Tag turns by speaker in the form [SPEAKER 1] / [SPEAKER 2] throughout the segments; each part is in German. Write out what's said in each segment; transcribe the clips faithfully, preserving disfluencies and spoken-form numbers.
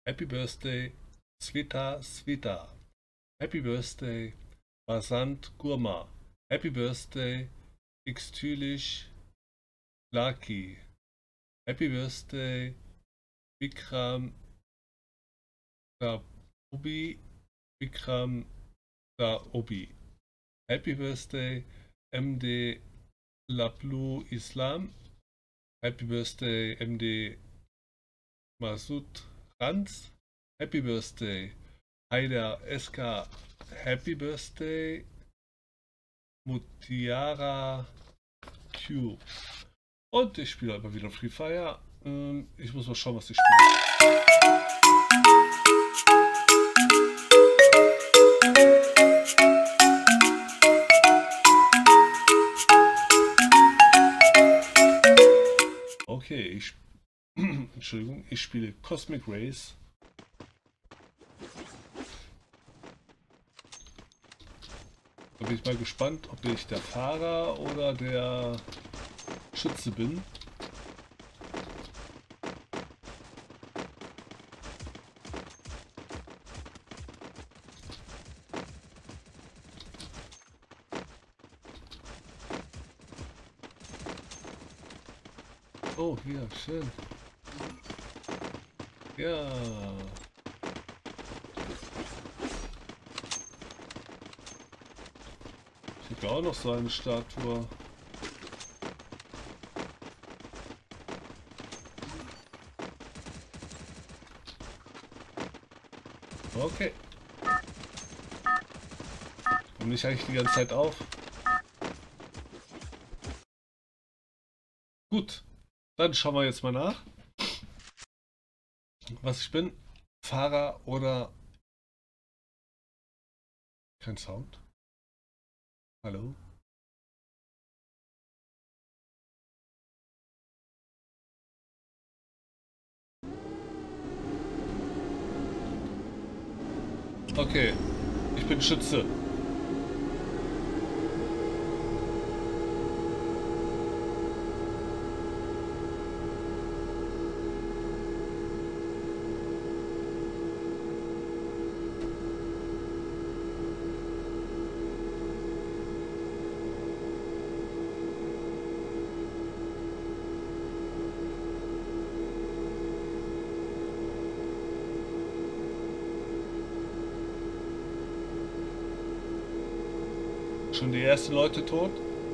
[SPEAKER 1] Happy Birthday, Sveta Sveta. Happy Birthday, Vasant Gurma. Happy Birthday, Xtylish Laki. Happy Birthday, Vikram Daobi. Vikram Daobi. Happy Birthday, M D Lablu Islam. Happy Birthday, M D Masud Ranz. Happy Birthday, Haider S K. Happy Birthday, Mutiara Q. Und ich spiele immer wieder Free Fire. Ich muss mal schauen, was ich spiele. Okay, ich, Entschuldigung, ich spiele Cosmic Race. Da bin ich mal gespannt, ob ich der Fahrer oder der Schütze bin. Oh, hier, schön. Ja. Ich habe auch noch so eine Statue. Okay. Und nicht eigentlich die ganze Zeit auf. Gut. Dann schauen wir jetzt mal nach, was ich bin. Fahrer oder... Kein Sound. Hallo? Okay, ich bin Schütze. Schon die ersten Leute tot?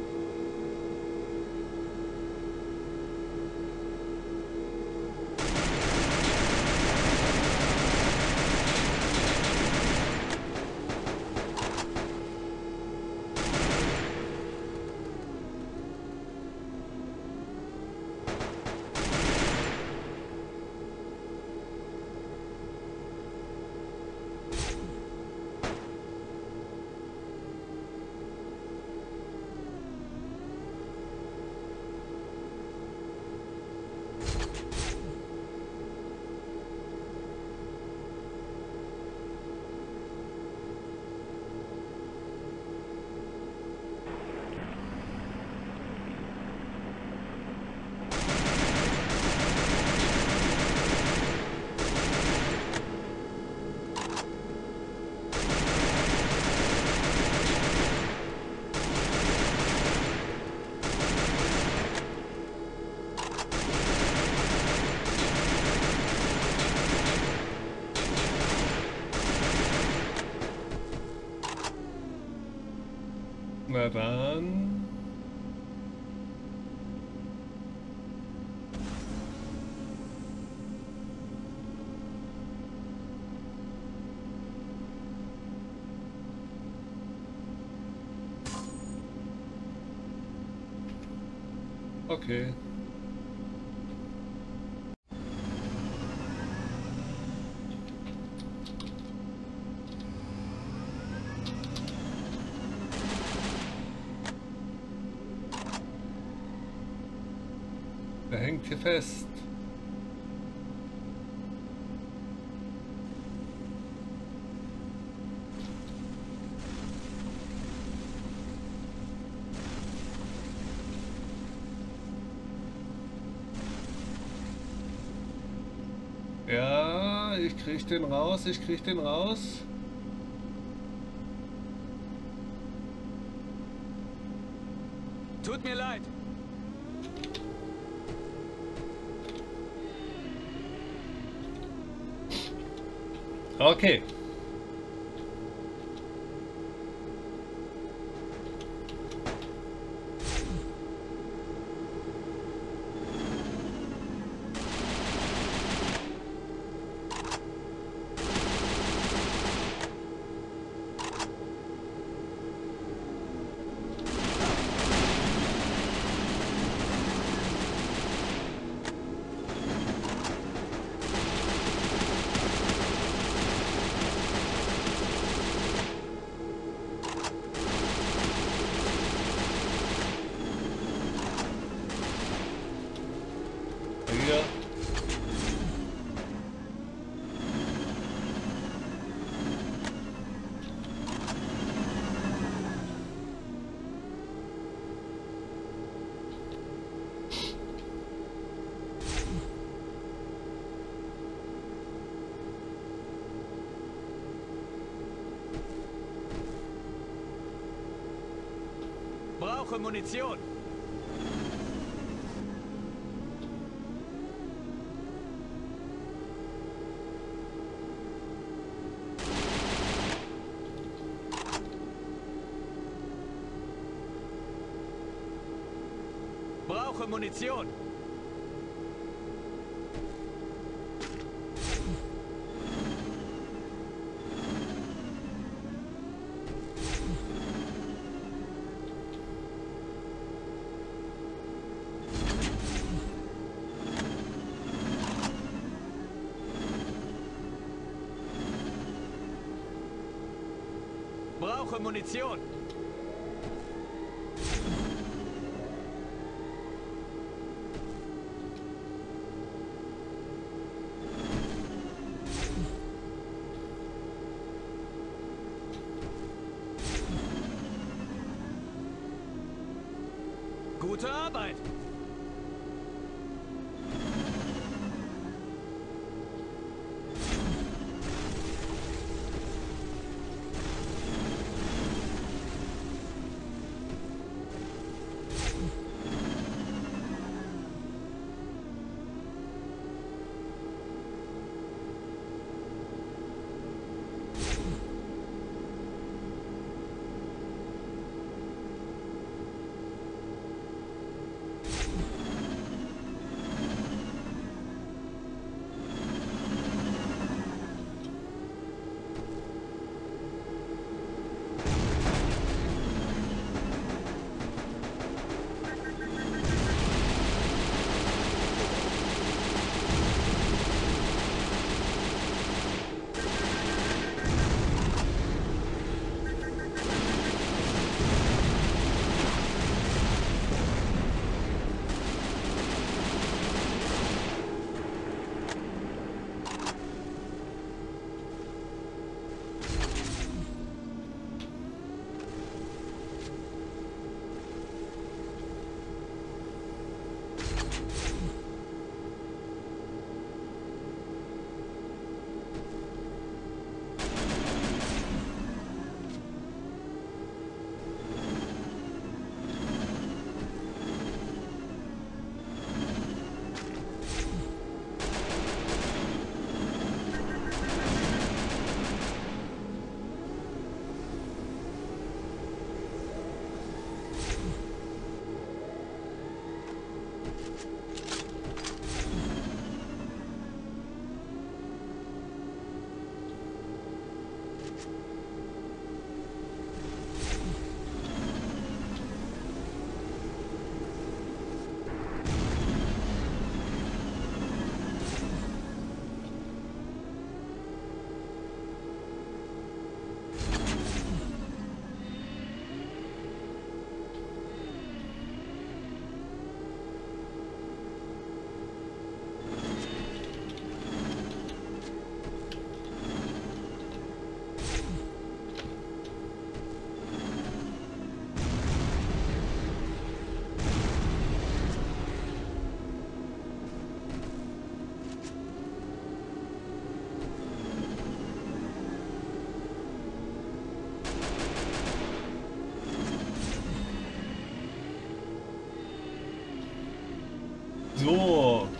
[SPEAKER 1] Na dann. Okay. Der hängt hier fest. Ja, ich krieg den raus, ich krieg den raus.
[SPEAKER 2] Tut mir leid.
[SPEAKER 1] Okay. Hier.
[SPEAKER 2] Brauche Munition. Brauche Munition. Brauche Munition. Gute Arbeit.
[SPEAKER 1] So.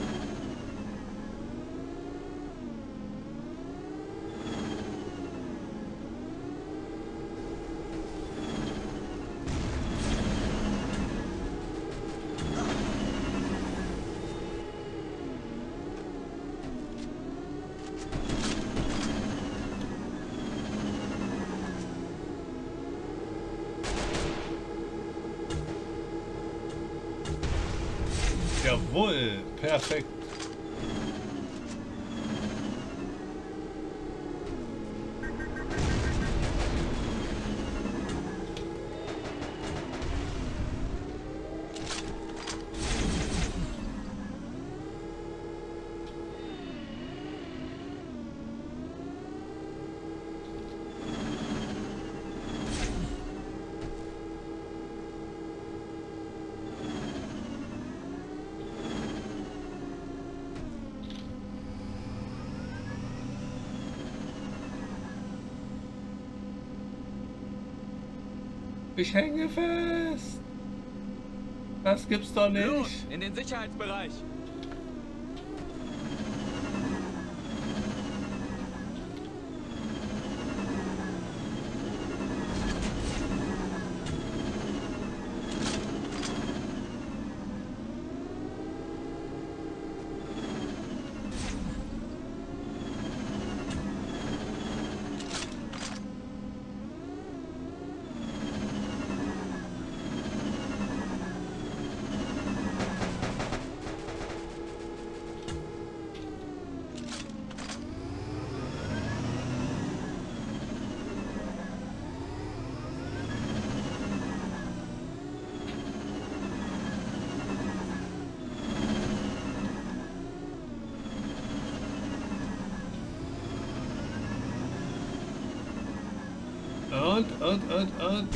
[SPEAKER 1] Jawohl, perfekt. Ich hänge fest. Das gibt's doch nicht.
[SPEAKER 2] Los, in den Sicherheitsbereich. Und, und, und, und.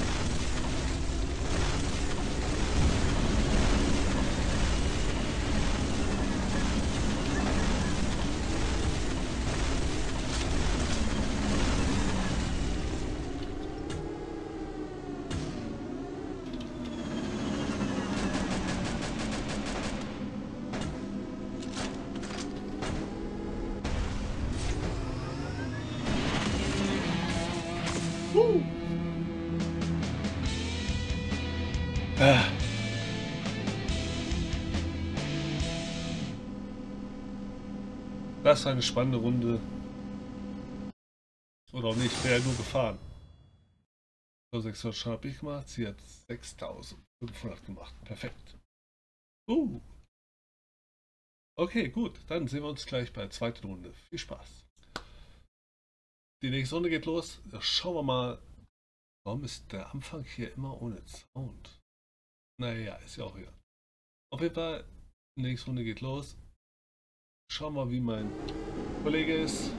[SPEAKER 2] Uh. Ah. Das war eine spannende Runde. Oder auch nicht, wäre nur gefahren. So, sechshundert Schaden habe ich gemacht, sie hat sechstausendfünfhundert gemacht. Perfekt. Uh. Okay, gut, dann sehen wir uns gleich bei der zweiten Runde. Viel Spaß. Die nächste Runde geht los. Schauen wir mal, warum ist der Anfang hier immer ohne Sound? Naja, ist ja auch hier. Auf jeden Fall, die nächste Runde geht los. Schauen wir mal, wie mein Kollege ist.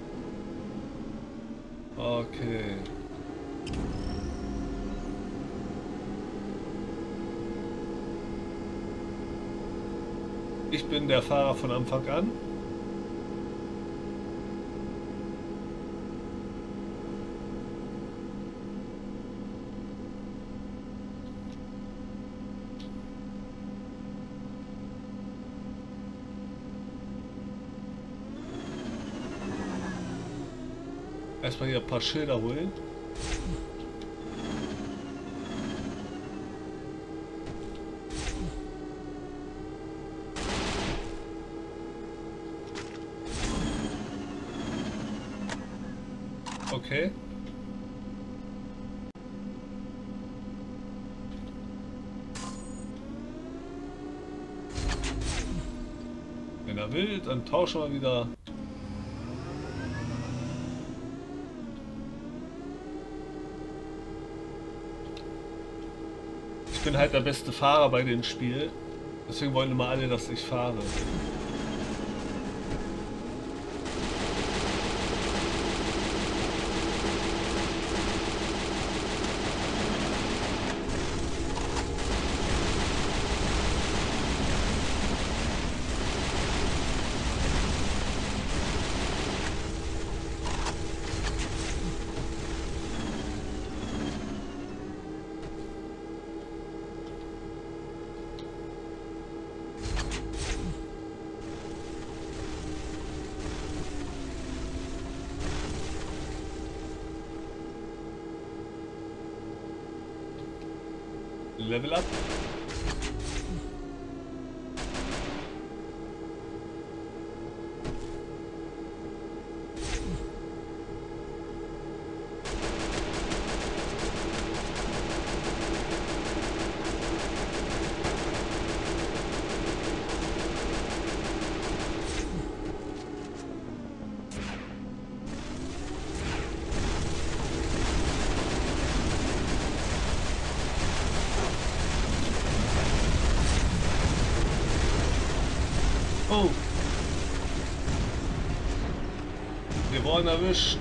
[SPEAKER 2] Okay. Ich bin der Fahrer von Anfang an. Erstmal hier ein paar Schilder holen. Okay. Wenn er will, dann tauschen wir wieder. Ich bin halt der beste Fahrer bei dem Spiel. Deswegen wollen immer alle, dass ich fahre.
[SPEAKER 1] Level up. Oh. Wir wurden erwischt.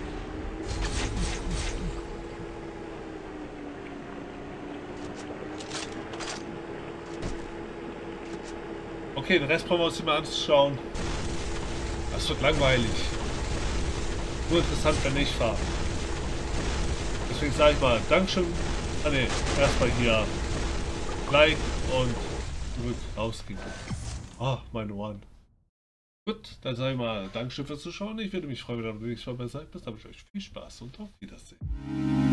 [SPEAKER 1] Okay, den Rest brauchen wir uns nicht mal anzuschauen. Das wird langweilig. Nur interessant, wenn ich fahre. Deswegen sage ich mal Dankeschön. Ah ne, erstmal hier Like und zurück rausgehen. Ah, oh, meine One. Gut, dann sage ich mal Dankeschön fürs Zuschauen. Ich würde mich freuen, wenn ihr beim nächsten Mal dabei seid. Bis dann wünsche ich euch viel Spaß und auf Wiedersehen.